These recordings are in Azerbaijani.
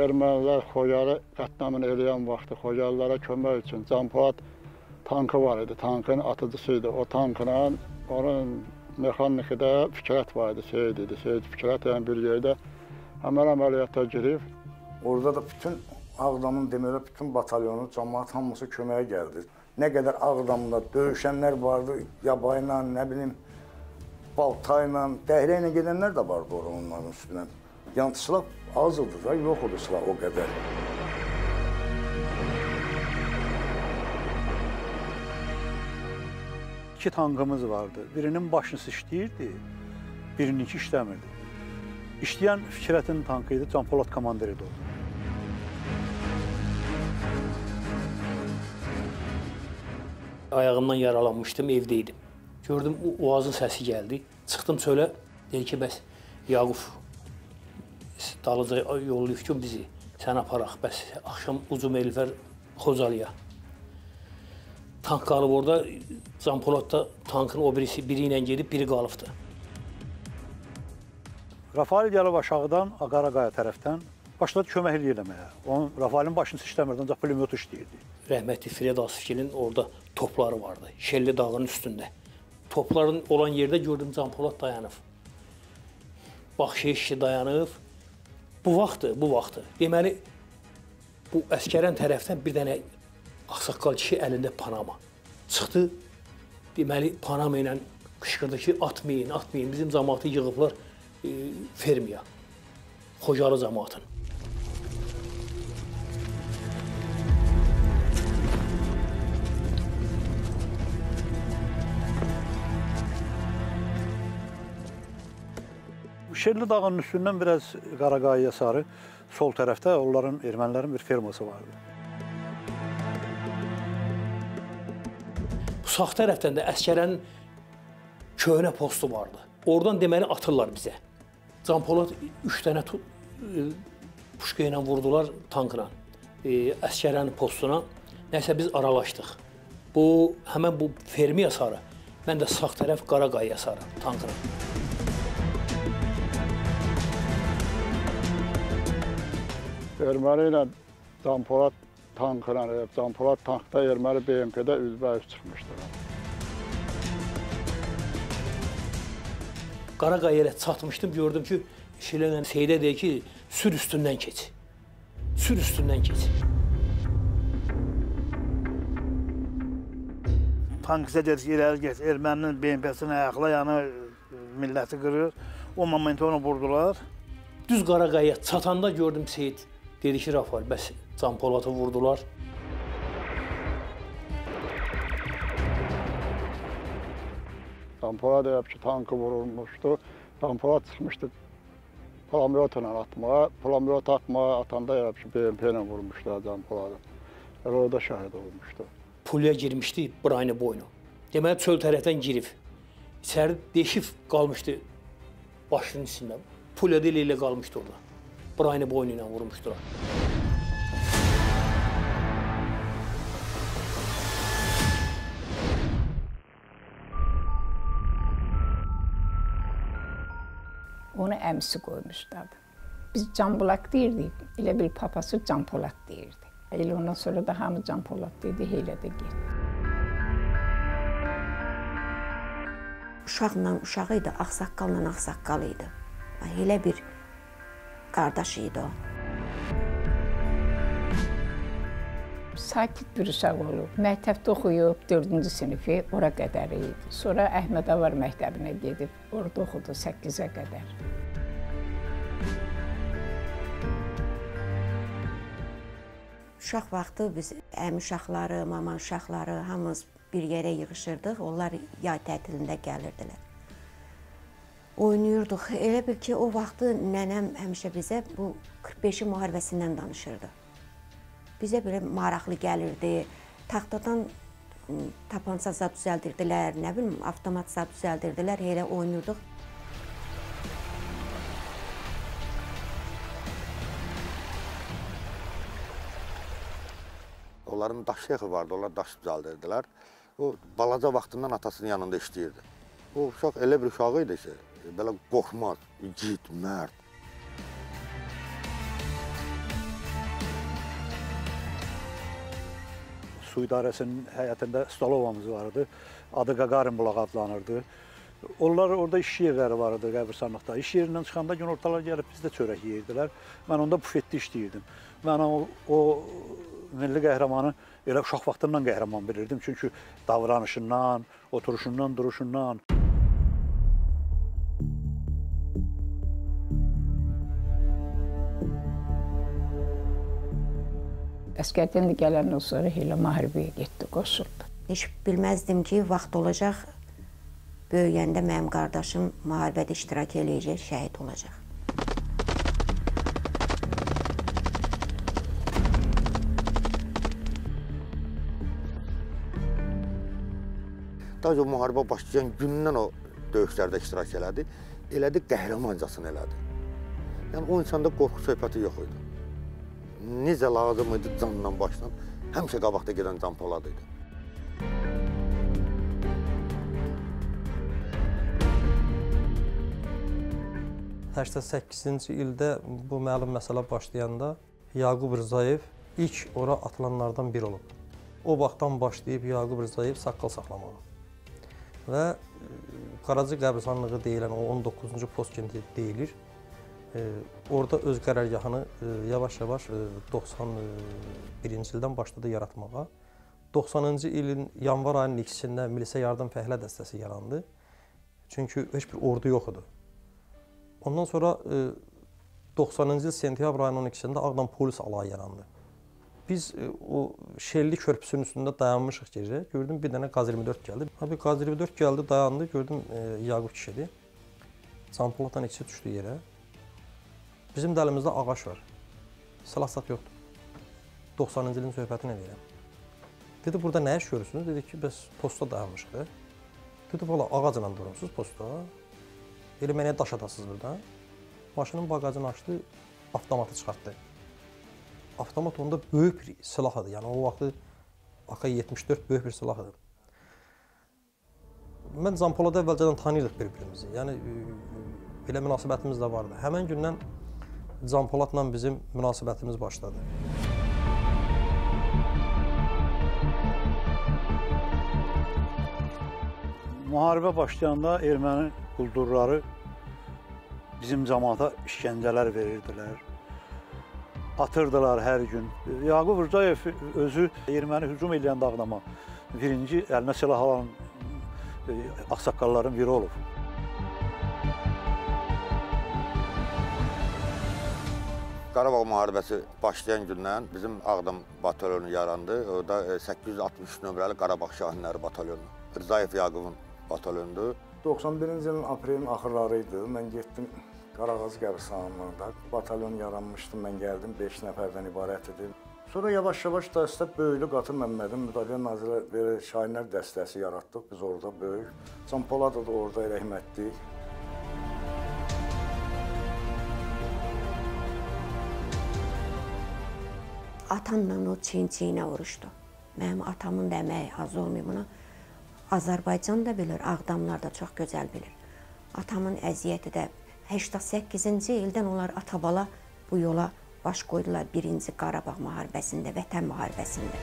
ermənilər Xocalı qətnamını eləyən vaxtı Xocalılara kömək üçün Can Polad tankı var idi, tankın atıcısı idi. O tankla onun mexaniki də Fikrət var idi, Seyid idi. Seyid Fikrət yəni bir yerdə həmən əməliyyata girib. Orada da bütün Ağdamın deməli bütün batalyonu, cəmaət hamısı köməyə gəldi. Nə qədər Ağdamda döyüşənlər vardı, yabayla, nə bilim, baltayla, dəhrə ilə gedənlər də vardı onların üstündən. Yəni silah az idi da, yox idi silah o qədər. İki tankımız vardı. Birinin başınısı işləyirdi, birininki işləmirdi. İşləyən Fikrətin tankı idi, Can Polad komandir idi o. Ayağımdan yaralanmışdım, evdeydim. Gördüm, oğazın səsi gəldi. Çıxdım çölə, dedi ki, bəs Yaquf dalıca yollayıb ki, bizi sən aparaq, bəs axşam Ucum Elifər Xocalıya. Tank qalıb orada, Can Polad da tankın o birisi biri ilə gedib, biri qalıbdı. Rafael gəlib aşağıdan, Qaraqaya tərəfdən başladı kömək eləməyə. Onun Rafaelin başını işləmirdi, ancaq pulemyot işləyirdi. Rəhmətli Fred Asifgilin orada topları vardı, Şelli dağının üstündə. Topların olan yerdə gördüm Can Polad dayanıb. Baxşı işçi dayanıb. Bu vaxtı. Deməli, bu əskərən tərəfdən bir dənə ağsaqqal kişi əlində Panama. Çıxdı, deməli, Panama ilə qışqırdı ki, atmayın, atmayın. Bizim cəmaatı yığıblar fermiya, Xocalı cəmaatın. Şelli dağının üstündən biraz Qaraqayaya sarı sol tərəfdə onların, ermənilərin bir ferması vardı. Bu sağ tərəfdən də əskərənin köhnə postu vardı. Oradan deməli atırlar bizə. Can Polad 3 dənə puşka ilə vurdular tankla, əskərənin postuna. Nəysə biz aralaşdıq. Həmən bu fermiya sarı, mən də sağ tərəf Qaraqayaya sarı tankla. Erməni ilə Can Polad tankla, Can Polad tankda erməni BMP-də üzbəüz çıxmışdır. Qaraqaya ilə çatmışdım, gördüm ki, Şellə Seydə deyir ki, sür üstündən keç. Sür üstündən keç. Tank isə dedik, irəli geç, erməninin BMP-sini ayaqla, yəni milləti qırır. O momenti onu vurdular. Düz Qaraqaya çatanda gördüm Seyid. Dedi ki, Rafael, bəs Can Polad'ı vurdular. Can Polad deyib ki, tankı vurulmuşdu. Can Polad çıxmışdı pulemyotla atmağa. Pulemyot atmağa atanda deyib ki, BMP ilə vurmuşlar Can Polad'ı. Orada şəhid olmuşdu. Pulya girmişdi Brayne boynu. Deməli, çöl tərəfdən girib. İçəri deşif qalmışdı başının içində. Pulya dili ilə qalmışdı orada. Brayne boynu ilə vurmuşdular. Onu əmisi qoymuşlardı. Biz Can Polad deyirdik, elə bir papası Can Polad deyirdi. Elə ondan sonra da hamı Can Polad dedi, elə də getdi. Uşaqla uşağı idi, ağsaqqalla ağsaqqal idi. Elə bir qardaş idi o. Sakit bir uşaq olub. Məktəbdə oxuyub, 4-cü sinifi, ora qədər idi. Sonra Əhmədavar məktəbinə gedib, orada oxudu 8-ə qədər. Uşaq vaxtı biz əmi uşaqları, mama uşaqları hamımız bir yerə yığışırdıq. Onlar yay tətilində gəlirdilər. Oynayırdıq. Elə bil ki, o vaxtı nənəm həmişə bizə bu 45-i müharibəsindən danışırdı. Bizə belə maraqlı gəlirdi. Taxtadan tapanca zad düzəldirdilər, nə bilim, avtomat zad düzəldirdilər, elə oynayırdıq. Onların daş yexi vardı, onlar daş düzəldirdilər. O, balaca vaxtından atasının yanında işləyirdi. O, uşaq elə bir uşağı idi ki, belə qorxmaz, igid, mərd. Su İdarəsinin həyətində Stalovamız vardı. Adı Qaqarin bulağı adlanırdı. Onlar orada iş yerləri vardı qəbirstanlıqda. İş yerindən çıxanda günortalar gəlib bizdə çörək yeyirdilər. Mən onda bufetdə işləyirdim. Mən o milli qəhrəmanı elə uşaq vaxtından qəhrəman bilirdim. Çünki davranışından, oturuşundan, duruşundan. Əskərdən də gələndən sonra elə müharibəyə getdi, qoşuldu. Heç bilməzdim ki, vaxt olacaq, böyüyəndə mənim qardaşım müharibədə iştirak eləyəcək, şəhid olacaq. Daha o müharibə başlayan gündən o döyüşlərdə iştirak elədi. Elədi, qəhrəmancasını elədi. Yəni o insanda qorxu söhbəti yox idi. Necə lazım idi canla başla, həmişə qabaqda gedən Can Polad idi. ...88-ci ildə bu məlum məsələ başlayanda Yaqub Rzayev ilk ora atılanlardan biri olub. O vaxtdan başlayıb Yaqub Rzayev saqqal saxlamağa. Və Qaracı qəbirstanlığı deyilən o 19-cu post kimi deyilir. Orada öz qərargahını yavaş-yavaş 91-ci ildən başladı yaratmağa. 90-cı ilin yanvar ayının ikisində Milisə Yardım Fəhlə dəstəsi yarandı. Çünki heç bir ordu yox idi. Ondan sonra 90-cı il sentyabr ayının 12-sində Ağdam polis alayı yarandı. Biz o Şelli körpüsünün üstündə dayanmışıq gecə. Gördüm bir dənə Qaz-24 gəldi. Qaz-24 gəldi, dayandı. Gördüm Yaqub kişidir. Can Poladdan ikisi düşdü yerə. Bizim də əlimizdə ağac var. Silah-sat yoxdur. 90-cı ilin söhbətini deyirəm. Dedi, burada nə iş görürsünüz? Dedi ki, biz posta dayanmışıq. Dedi, valla ağacla durmuşsunuz posta. Elə mənə daş atasınız burada. Maşının bagajını açdı, avtomatı çıxartdı. Avtomat onda böyük bir silah idi. Yəni o vaxtı AK-74 böyük bir silah idi. Mən Can Poladı əvvəlcədən tanıyırdıq bir-birimizi. Yəni belə münasibətimiz də vardı. Həmən gündən Can Poladla bizim münasibətimiz başladı. Müharibə başlayanda erməni quldurları bizim cəmaata işgəncələr verirdilər. Atırdılar hər gün. Yaqub Rzayev özü erməni hücum edən Ağdama birinci əlinə silah alan ağsaqqalların biri olub. Qarabağ müharibəsi başlayan gündən bizim Ağdam batalyonu yarandı. O da 863 nömrəli Qarabağ Şahinləri batalyonu. Rzayev Yaqubun batalyonudur. 91-ci ilin aprelin axırları idi. Mən getdim Qarağacı qəbirstanlığında. Batalyon yaranmışdı. Mən gəldim, 5 nəfərdən ibarət idi. Sonra yavaş-yavaş dəstə böyüdü. Qatır Məmmədin Müdafiə Nazirləri Şahinlər dəstəsi yaratdıq. Biz orada böyük. Can Polad da orada rəhmətli. Atamla o çiyin-çiyinə vuruşdu. Mənim atamın da əməyi az olmayıb buna. Azərbaycan da bilir, Ağdamlar da çox gözəl bilir. Atamın əziyyəti də 88-ci ildən onlar atabala bu yola baş qoydular 1-ci Qarabağ müharibəsində, Vətən müharibəsində.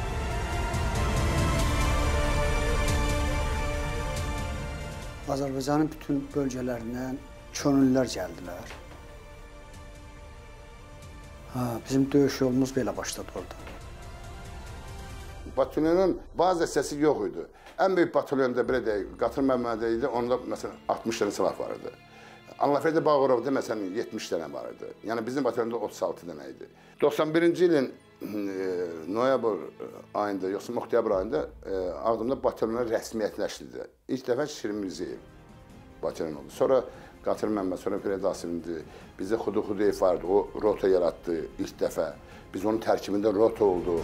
Azərbaycanın bütün bölgələrindən könüllülər gəldilər. Bizim döyüş yolumuz belə başladı orada. Batalyonun bazı dəstəsi yox idi. Ən böyük batalyonda belə deyək, Qatır Məmmədə idi, onda məsələn 60 dənə silah var idi. Anlaferdə Bağırovda məsələn 70 dənə var idi. Yəni bizim batalyonda 36 dənə idi. 91-ci ilin noyabr ayında, yoxsa oktyabr ayında Ağdamda batalyonlar rəsmiyyətləşdirdi. İlk dəfə Şirin Mirziyev batalyon oldu. Sonra Qatır Məmməd, sonra Firəd Asim'di. Bizdə Xuduyev vardı, o rota yarattı ilk dəfə. Biz onun tərkibində rota oldu.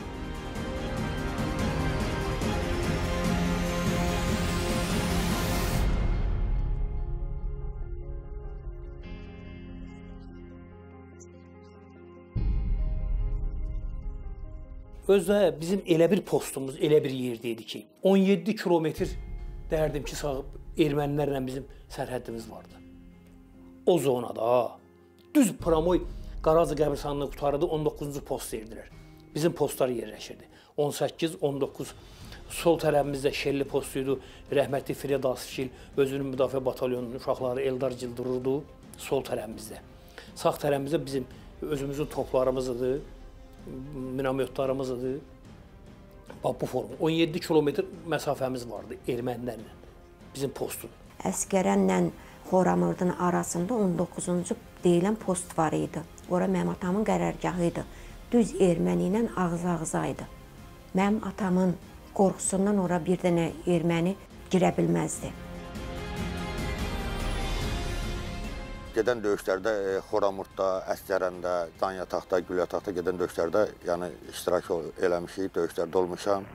Özdə bizim elə bir postumuz, elə bir yerdeydi ki, 17 kilometr dərdim ki, sağıb ermənilərlə bizim sərhəddimiz vardı. O zonada düz Pramoy Qaracı qəbirstanlığını qutardı, 19-cu post verdilər. Bizim postlar yerləşirdi. 18-19. Sol tərəfimizdə Şelli postuydu. Rəhmətli Fired Asifgil özünün müdafiə batalyonunun uşaqları Eldar Gil dururdu sol tərəfimizdə. Sağ tərəfimizdə bizim özümüzün toplarımızdır, minamyotlarımızdır. Bax bu form. 17 kilometr məsafəmiz vardı ermənilərlə bizim postun. Əskərənlə Xoramırdın arasında 19-cu deyilən post var idi. Ora mənim atamın qərargahı idi. Düz erməni ilə ağız-ağıza idi. Mənim atamın qorxusundan ora bir dənə erməni girə bilməzdi. Gedən döyüşlərdə Xoramurdda, Əskərəndə, Danyataqda, Gülyataqda gedən döyüşlərdə yəni iştirak eləmişik, döyüşlərdə olmuşam.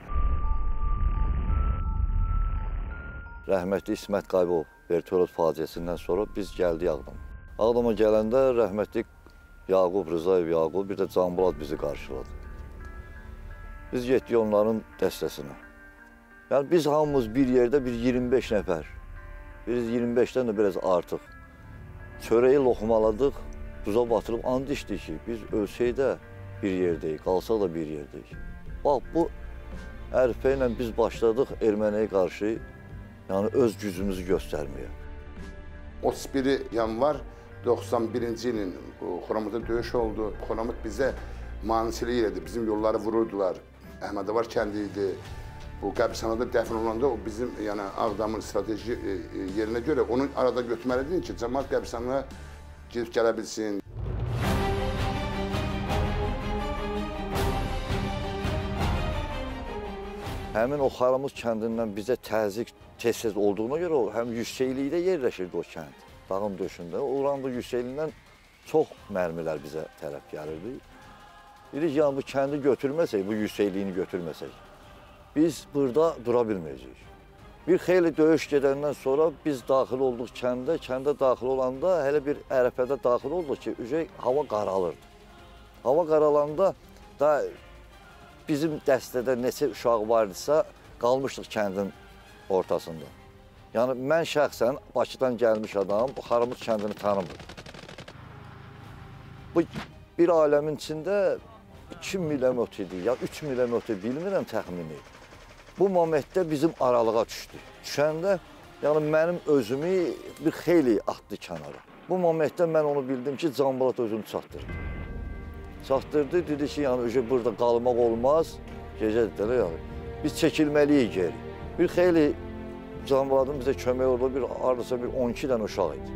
Rəhmətli İsmət Qaybov vertolyot faciəsindən sonra biz gəldik Ağdama. Ağdama gələndə rəhmətli Yaqub Rızayev Yaqub, bir də Canbolad bizi qarşıladı. Biz getdik onların dəstəsinə. Yəni biz hamımız bir yerdə bir 25 nəfər, biz 25-dən də biraz artıq çörəyi loxmaladıq, duza batırıb and içdik ki, biz ölsək də bir yerdəyik, qalsaq da bir yerdəyik. Bax, bu ərifə ilə biz başladıq erməniyə qarşı yəni öz gücümüzü göstərməyə. 31 yanvar 91-ci ilin Xoramurdda döyüş oldu. Xoramurd bizə manisəlik elədi, bizim yolları vururdular. Əhmədavar kəndi idi. Bu qəbirstanada dəfn olanda o bizim yəni Ağdamın strateji yerinə görə onu arada götürməlidir ki, cəmaət qəbirstanına girib gələ bilsin. Həmin o Xoramurd kəndindən bizə təzyiq tez-tez olduğuna görə o həm yüksəklikdə yerləşirdi o kənd. Dağın döşündə. Oranın da yüksəkliyindən çox mərmilər bizə tərəf gəlirdi. Dedik, yəni bu kəndi götürməsək, bu yüksəkliyini götürməsək, biz burada dura bilməyəcəyik. Bir xeyli döyüş gedəndən sonra biz daxil olduq kəndə. Kəndə daxil olanda hələ bir ərəfədə daxil olduq ki, hava qaralırdı. Hava qaralanda da bizim dəstədə neçə uşaq vardısa, qalmışdıq kəndin ortasında. Yəni, mən şəxsən Bakıdan gəlmiş adam, bu Xoramurd kəndini tanımırdım. Bu bir aləmin içində 2 millimetr idi, ya 3 millimetr bilmirəm təxmini. Bu momentdə bizim aralığa düşdü. Düşəndə, yəni mənim özümü bir xeyli atdı kənara. Bu momentdə mən onu bildim ki, Canbolad özünü çatdırdı. Çatdırdı, dedi ki, yəni burada qalmaq olmaz, gecə dedilər, yəni. Biz çəkilməliyik geri. Bir xeyli Canboladın bizə kömək oldu, hardasa bir 12 dənə uşaq idi.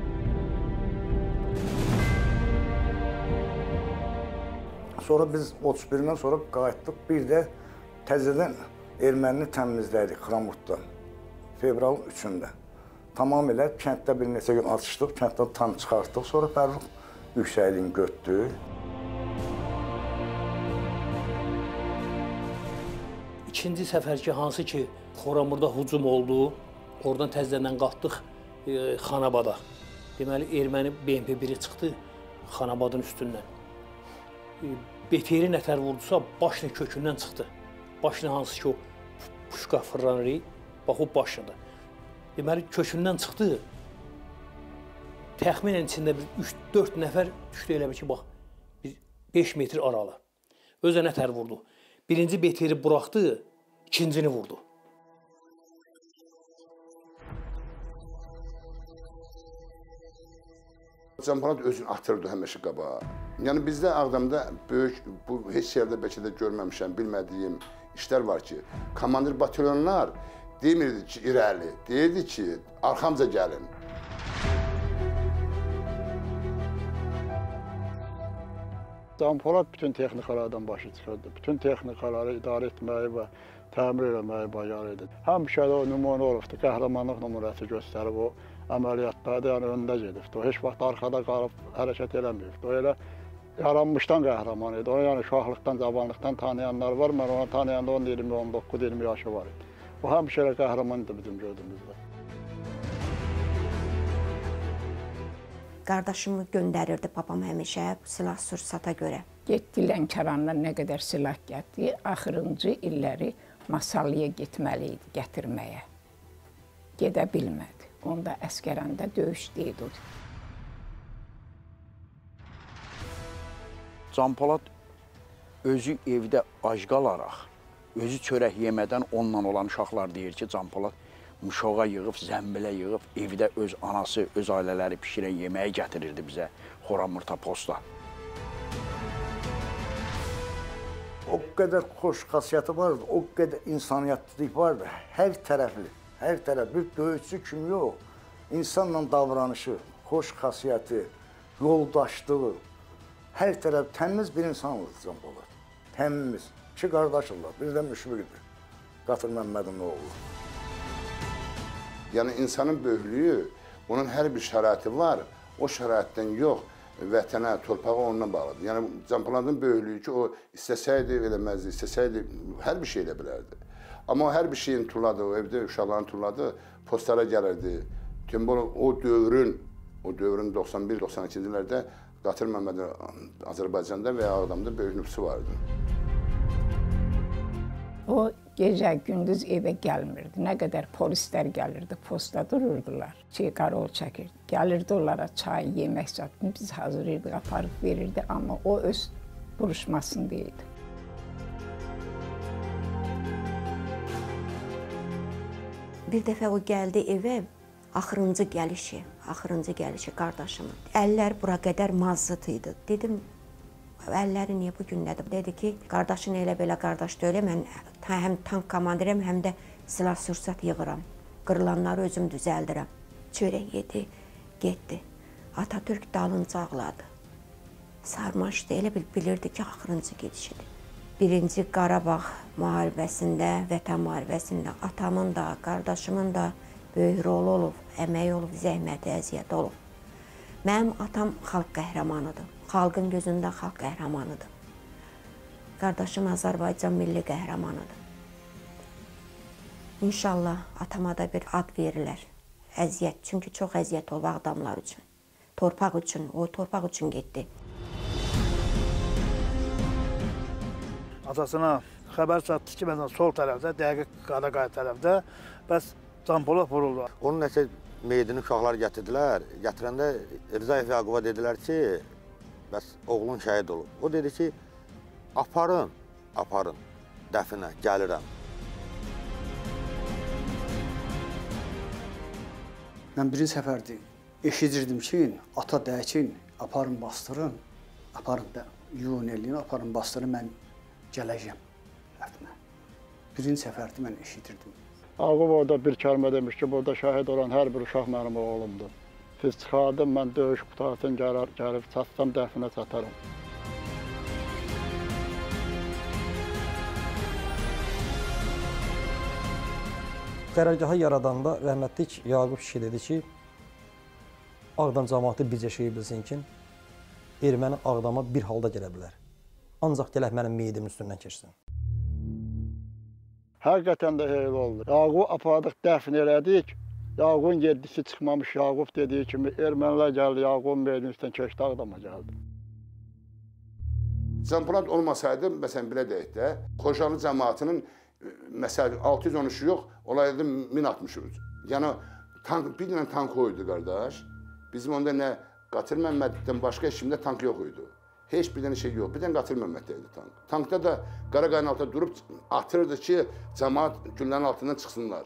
Sonra biz 31-dən sonra qayıtdıq, bir də təzədən ermənini təmizlədik Xoramurddan, fevralın 3-də. Tamamilə kənddə bir neçə gün atışdıq, kənddən tam çıxartdıq, sonra Fərrux yüksəkliyini götürdü. İkinci səfər ki, hansı ki, Xoramurda hücum oldu, oradan təzədən qalxdıq Xanabada. Deməli, erməni BMP-1-i çıxdı Xanabadın üstündən. BTR nətər vurdusa, başla kökündən çıxdı. Başla hansı ki, o puşka fırlanır, bax o başladı. Deməli, kökündən çıxdı. Təxminən içində 3-4 nəfər düşdü elə bir ki, bax, 5 metr aralı. Özə nətər vurdu. Birinci BTR-i buraxdı, ikincini vurdu. Canbolad özünü atırdı həmişə qabağa. Yəni bizdə Ağdamda böyük, bu heç yerdə bəlkə də görməmişəm, bilmədiyim işlər var ki, komandir batalyonlar demirdi ki, irəli, deyirdi ki, arxamca gəlin. Canbolad bütün texnikalardan başı çıxırdı. Bütün texnikaları idarə etməyi və təmir eləməyi bacarırdı. Həmişə də o nümunə olubdu, qəhrəmanlıq nümunəsi göstərib o əməliyyatlarda, yəni öndə gedibdi. O heç vaxt arxada qalıb hərəkət eləməyibdi. O elə yaranmışdan qəhrəman idi. O yəni uşaqlıqdan, cavanlıqdan tanıyanlar var. Mən onu tanıyanda 10, 20, 19, 20 yaşı var idi. O həmişə elə qəhrəman idi bizim gördüyümüzdə. Qardaşımı göndərirdi babam həmişə silah-sursata görə. Getdi Lənkərandan nə qədər silah getdi, axırıncı illəri Masallıya getməli idi, gətirməyə. Gedə bilmədi. Onda Əskərəndə döyüşdəydi. Canbolad özü evdə ac qalaraq, özü çörək yemədən onunla olan uşaqlar deyir ki, Can Polad muşoğa yığıb, zəmbilə yığıb, evdə öz anası, öz ailələri pişirən yeməyi gətirirdi bizə xoramurta posta. O qədər xoş xasiyyəti vardı, o qədər insaniyyətlilik vardı, hər tərəfli, hər tərəf, bir döyüşçü kimi yox, insanla davranışı, xoş xasiyyəti, yoldaşlığı, hər tərəf təmiz bir insanlıdır Can Polad, təmiz, iki qardaşırlar, bir də müşfiqdir, Qatır Məmmədin oğlu. Yəni insanın böyüklüyü, onun hər bir şəraiti var, o şəraitdən yox, vətənə, torpağa ondan bağlıdır. Yəni Can Poladın böyüklüyü ki, o istəsəydi eləməzdi, istəsəydi hər bir şey elə bilərdi. Amma o hər bir şeyin turladı, o evdə uşaqların turladı, postlara gəlirdi. O dövrün 91-92-ci illərdə Qatır Məmmədin Azərbaycanda və Ağdamda böyük nüfusu vardı. O gecə, gündüz evə gəlmirdi. Nə qədər polislər gəlirdi, posta dururdular. Qarol çəkirdi. Gəlirdi onlara çay, yemək satını biz hazırlayırdıq, aparıb verirdi. Amma o öz vuruşmasında idi. Bir dəfə o gəldi evə, axırıncı gəlişi qardaşımın. Əllər bura qədər mazzıt idi. Dedim, əlləri niyə bu gündədir? Dedi ki, qardaşın elə belə qardaş deyil, mən həm tank komandirəm, həm də silah-sursat yığıram. Qırılanları özüm düzəldirəm. Çörək yedi, getdi. Atatürk dalınca ağladı. Sarmaşdı, elə bilirdi ki, axırıncı gedişidir. Birinci Qarabağ müharibəsində, Vətən müharibəsində atamın da, qardaşımın da böyük rolu olub, əməyi olub, zəhməti, əziyyəti olub. Mənim atam xalq qəhrəmanıdır. Xalqın gözündə xalq qəhrəmanıdır. Qardaşım Azərbaycan milli qəhrəmanıdır. İnşallah atama da bir ad verirlər. Əziyyət, çünki çox əziyyət olub Ağdamlar üçün. Torpaq üçün, o torpaq üçün getdi. Atasına xəbər çatdı ki, məsələn, sol tərəfdə, dəqiq Qadaqay tərəfdə, bəs Can Polad vuruldu. Onun nəsə meydini uşaqlar gətirdilər. Gətirəndə Rzayev Yaqub'a dedilər ki, bəs oğlun şəhid olub. O dedi ki, aparın dəfinə, gəlirəm. Mən birinci səfərdir, eşidirdim ki, ata dəkin, aparın bastırın, aparın da yun eləyin, aparın bastırın, mən gələcəm dəfinə. Birinci səfərdir mən eşidirdim. Ağub orada bir kəlmə demiş ki, burada şəhid olan hər bir uşaq mənim oğlumdur. Siz çıxardım, mən döyüş qutarısını gəlib çatsam, dəfinə çatarım. Qərargahı yaradanda rəhmətlik Yaqub kişi dedi ki, Ağdam cəmaatı bircə şeyi bilsin ki, erməni Ağdama bir halda gələ bilər. Ancaq gələk mənim meyidimin üstündən keçsin. Həqiqətən də heyl oldu. Yaqub apardıq, dəfn elədik. Yaqubun yeddisi çıxmamış, Yaqub dediyi kimi ermənilər gəldi, Yaqubun meydinin üstündən keçdi, Ağdama gəldi. Can Polad olmasaydı, məsələn, belə deyək də, Xocalı cəmaatının məsələn 613 yox, olaydı 1063. Yəni bir dənə tank oydu qardaş. Bizim onda nə Qatır Məmməddən başqa heç kimdə tank yox idi. Heç bir dənə şey yox. Bir dənə Qatır Məmməddə idi tank. Tankda da Qaraqayın altında durub atırdı ki, cəmaat günlərin altından çıxsınlar.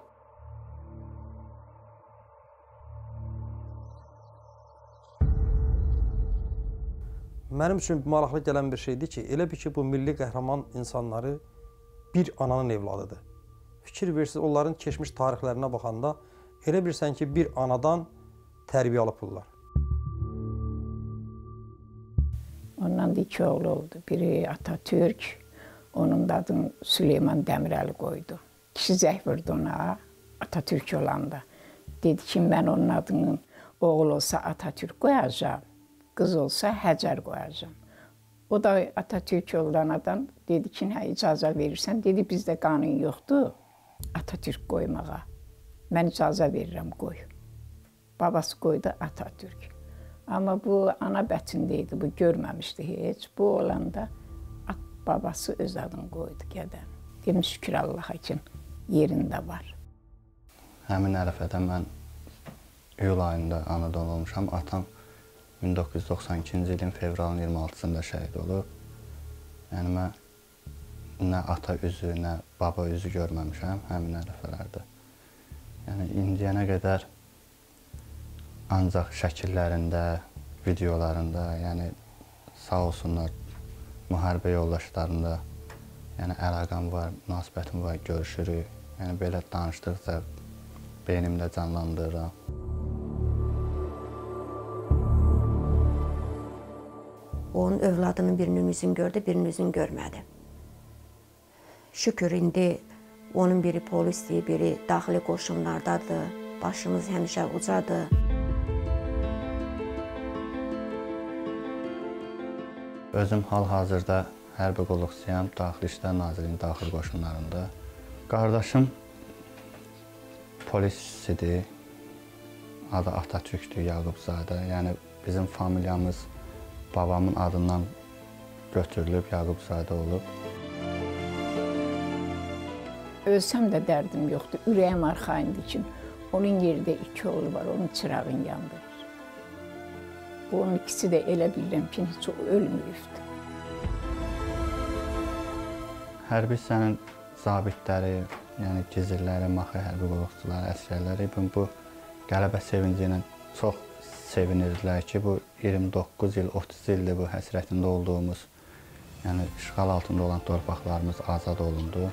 Mənim üçün maraqlı gələn bir şeydir ki, elə bir ki, bu milli qəhrəman insanları bir ananın evladıdır. Fikir versiniz, onların keçmiş tarixlərinə baxanda elə bilirsən ki, bir anadan tərbiyə alıblar. Ondan da iki oğlu oldu. Biri Atatürk, onun da adını Süleyman Dəmirəli qoydu. Kişi zəng vurdu ona, Atatürk olanda. Dedi ki, mən onun adının oğul olsa Atatürk qoyacağım, qız olsa Həcər qoyacağım. O da Atatürk olanadan dedi ki, hə, icazə verirsən. Dedi, bizdə qanun yoxdur Atatürk qoymağa. Mən icazə verirəm, qoy. Babası qoydu Atatürk. Amma bu ana bətində idi, bu görməmişdi heç. Bu olanda babası öz adını qoydu gədən. Dedim, şükür Allaha ki, yerində var. Həmin ərəfədə mən iyul ayında anadan olmuşam. Atam 1992-ci ilin fevralın 26-sında şəhid olub. Yəni, mən nə ata üzü, nə baba üzü görməmişəm həmin ərəfələrdə. Yəni indiyənə qədər ancaq şəkillərində, videolarında, yəni sağ olsunlar müharibə yoldaşlarında yəni əlaqəm var, münasibətim var, görüşürük. Yəni belə danışdıqca beynimdə canlandırıram. Onun övladının birinin üzünü gördü, birinin üzünü görmədi. Şükür indi onun biri polisdir, biri daxili qoşunlardadır. Başımız həmişə ucadır. Özüm hal-hazırda hərbi qulluqçuyam, Daxili İşlər Nazirliyinin daxili qoşunlarında. Qardaşım polisidir, adı Atatürkdür, Yaqubzadə. Yəni bizim familiyamız babamın adından götürülüb, Yaqubzadə olub. Ölsəm də dərdim yoxdur, ürəyim arxayındır ki, onun yerində 2 oğlu var, onun çırağın yandı. Onun ikisi də elə bilirəm ki, heç o ölməyibdir. Hərbi hissənin zabitləri, yəni gizirləri, maxi hərbi qulluqçuları, əsgərləri bu qələbə sevinci ilə çox sevinirdilər ki, bu 29 il, 30 ildir bu həsrətində olduğumuz, yəni işğal altında olan torpaqlarımız azad olundu.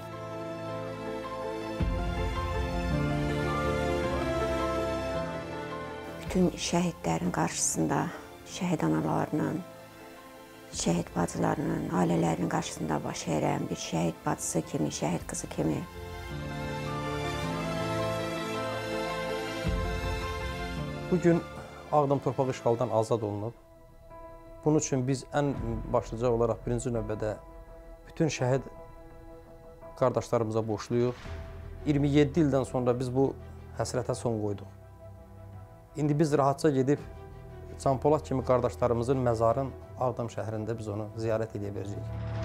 Bütün şəhidlərin qarşısında, şəhid analarının, şəhid bacılarının, ailələrinin qarşısında baş əyirəm, bir şəhid bacısı kimi, şəhid qızı kimi. Bugün Ağdam torpağı işğaldan azad olunub. Bunun üçün biz ən başlıca olaraq birinci növbədə bütün şəhid qardaşlarımıza borçluyuq. 27 ildən sonra biz bu həsrətə son qoyduq. İndi biz rahatca gedib Can Polad kimi qardaşlarımızın məzarın Ağdam şəhərində biz onu ziyarət edə biləcəyik.